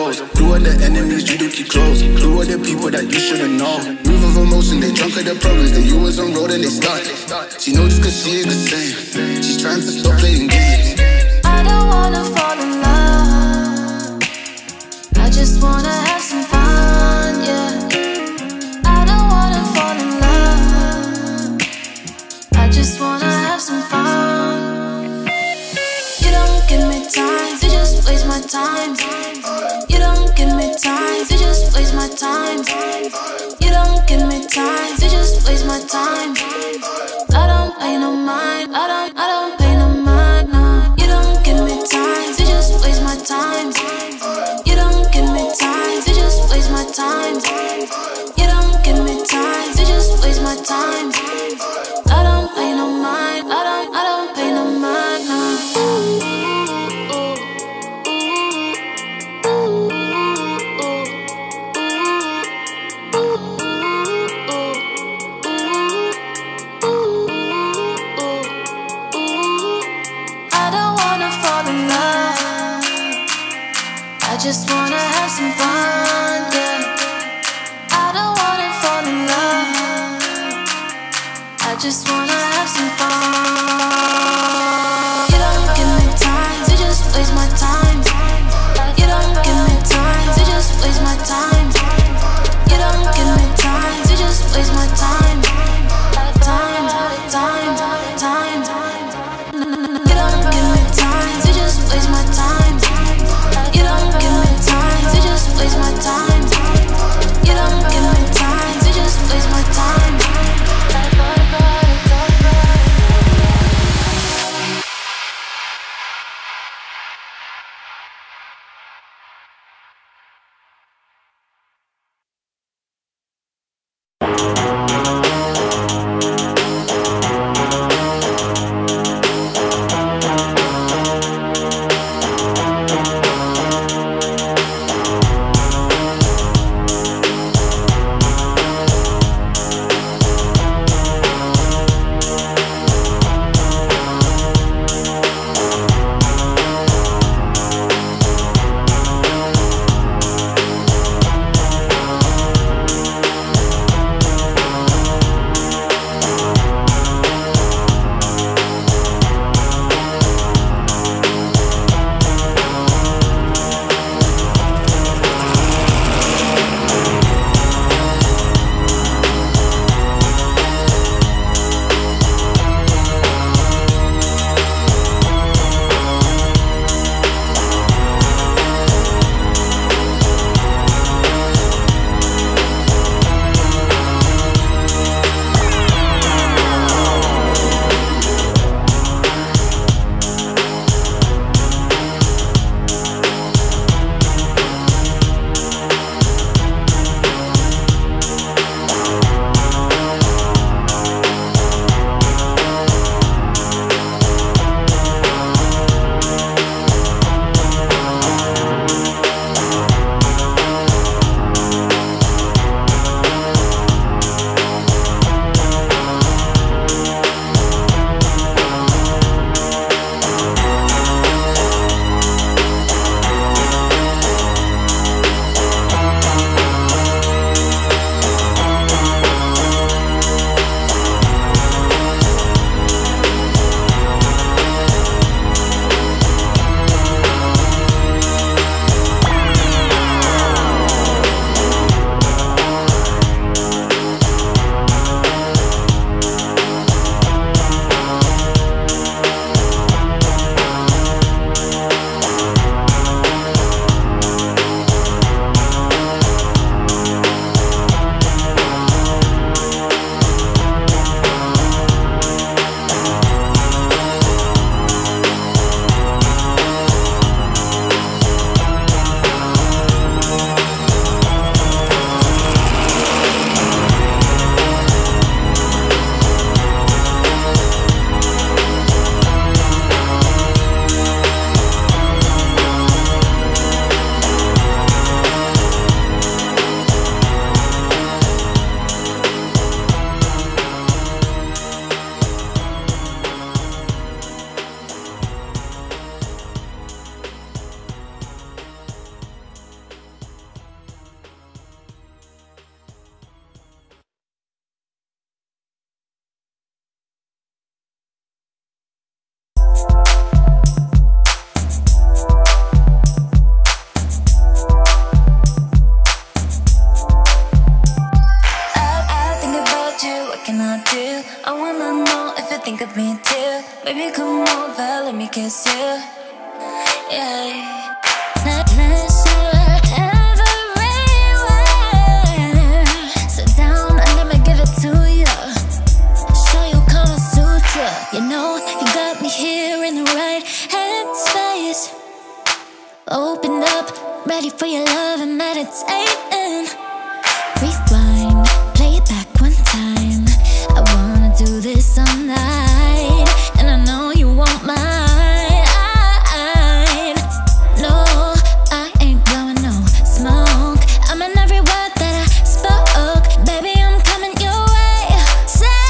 pros. Who are the enemies you do keep close? Who are the people that you shouldn't know? Move of emotion, they drunk at the problems. They you was on road and they stuck. She knows just cause she ain't the same. She's trying to stop playing games. I don't wanna fall in love, I just wanna have some fun, yeah. I don't wanna fall in love, I just wanna have some fun. You don't give me time, you just waste my time. You don't give me time, you just waste my time. You don't give me time, you just waste my time. I don't pay no mind, I don't pay no mind, no. You don't give me time, you just waste my time. You don't give me time, you just waste my time. You don't give me time, you just waste my time. I don't pay no mind, I don't pay no mind, no. I just wanna have some fun, yeah. I don't wanna fall in love, I just wanna have some fun. You don't give me time, you just waste my time. You don't give me time, you just waste my time. You don't give me time, you just waste my time. Time, time, time. You don't give me time, you just waste my time. You don't give me time, you just waste my time. You don't give me time, you just waste my time. think of me too. Baby, come over, let me kiss you. Yeah. You know, you got me here in the right headspace. Open up, ready for your love and meditating. Rewind, play it back one time. I wanna do this all night, and I know you won't mind. No, I ain't blowing no smoke. I'm in every word that I spoke. Baby, I'm coming your way. Say,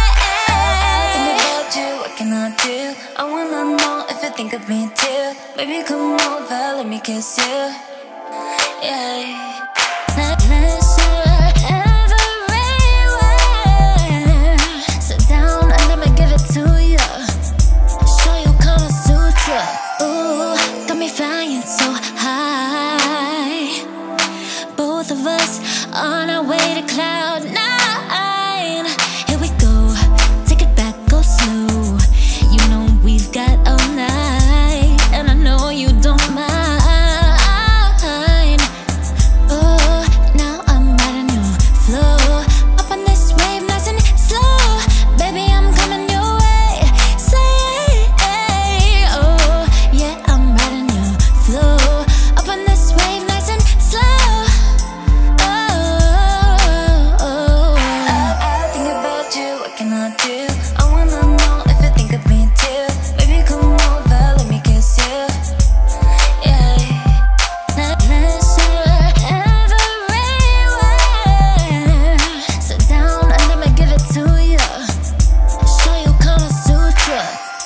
what can I do? I wanna know if you think of me too. Baby, come over, let me kiss you. Yeah. Sit down and let me give it to you. Show you Kama Sutra. Ooh, got me flying so high. Both of us on our way to cloud nine. Here we go, take it back, go slow. You know we've got all night, and I know you don't mind. Oh, now I'm riding your flow, up on this wave, nice and slow. Baby, I'm coming your way. Say, oh, yeah, I'm riding your flow, up on this wave, nice and slow. Oh, I think about you, what can I do? I wanna know if you think of me too. Baby, come over, let me kiss you. Yeah. Sit down and let me give it to you. Show you Kama Sutra.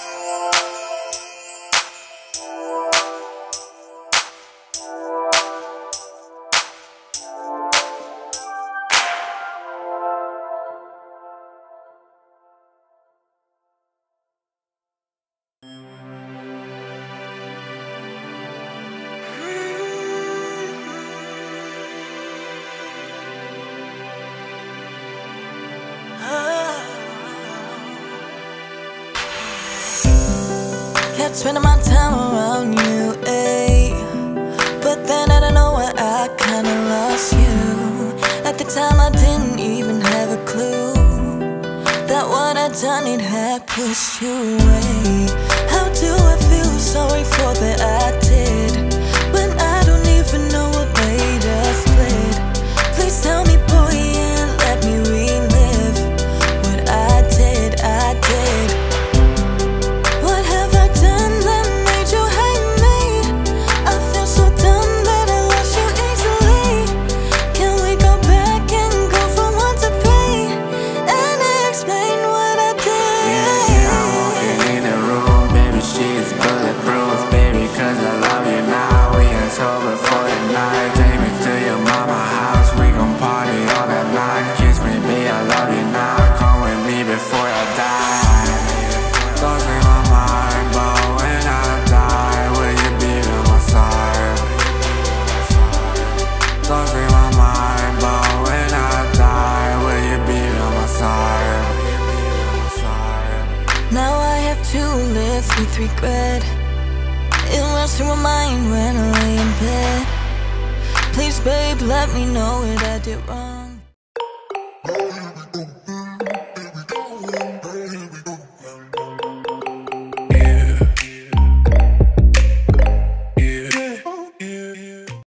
Kept spending my time around you, ayy. But then out of nowhere I kinda lost you. At the time I didn't even have a clue that what I'd done, it had pushed you away. How do I feel sorry for that I did, when I don't even know what made us split? Please tell me, boy, and let me relive what I did, I did. What have I done that made you hate me? I feel so dumb that I lost you easily. Can we go back and go from 1 to 3 and explain what I did? Yeah, I'm walking in the room, baby, she's bulletproof, baby, cause I love you now. We ain't sober for the night. Take me to your mama house, we gon' party all that night. Kiss me, baby, I love you now. Come with me before I die. Don't take my mind, but when I die, will you be by my side? Don't take my mind, but when I die, will you be by my side? Now I have to live with regret. It runs through my mind when I lay in bed. Please, babe, let me know what I did wrong.